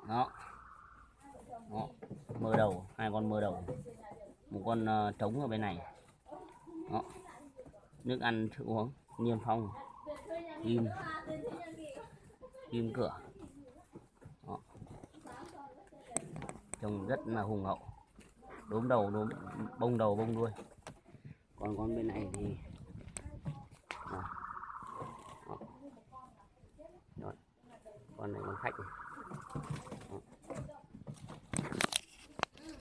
Đó. Đó. Mơ đầu, hai con mơ đầu, một con trống ở bên này. Đó. Nước ăn thức uống niêm phong, kim cửa. Đó. Trông rất là hùng hậu, đốm đầu bông đuôi. Còn con bên này thì đó. Đó. Con này con khách này.